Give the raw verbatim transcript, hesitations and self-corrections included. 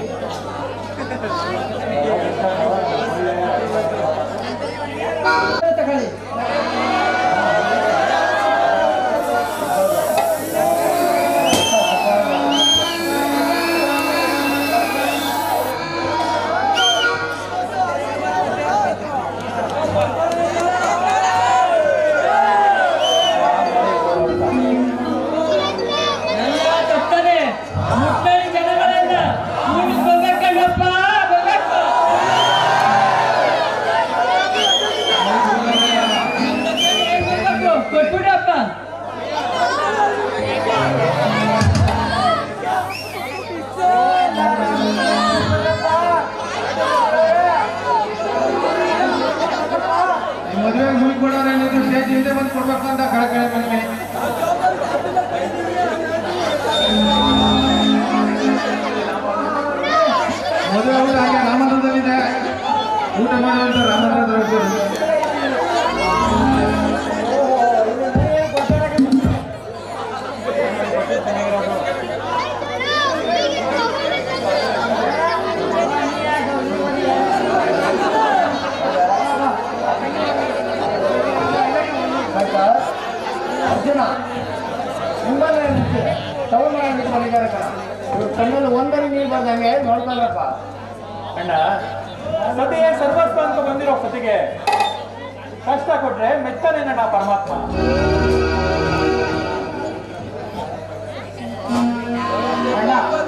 ಮದುವೆ ಮುಗಿಕೊಡೋರು ಏನಿದ್ರು ಸ್ಟೇಜ್ ಹಿಂದೆ ಬಂದು ಕೊಡ್ಬೇಕು ಅಂತ ಕಳಕಳಿ ಬಂದ್ವಿ. ಮದುವೆ ಊಟ ಹಾಗೆ ರಾಮನಗರದಲ್ಲಿದೆ, ಊಟ ಮಾಡುವಂತ ರಾಮನಗರದಲ್ಲಿ ಅರ್ಜುನ ನಿಮ್ಮಲ್ಲೇ ತಗೊಂಡು ಬಂದಿದ್ದಾರೆ ಕಣ. ಇವ್ರ ಕಣ್ಣಲ್ಲಿ ಒಂದರಿ ನೀರು ಬಂದಂಗೆ ನೋಡ್ಕೊಂಡ್ರಪ್ಪ. ಅಣ್ಣ, ಸತಿಗೆ ಸರ್ವಸ್ವ ಅಂತ ಬಂದಿರೋ ಸತಿಗೆ ಕಷ್ಟ ಕೊಟ್ರೆ ಮೆಚ್ಚನೇನಣ್ಣ ಪರಮಾತ್ಮ. ಅಣ್ಣ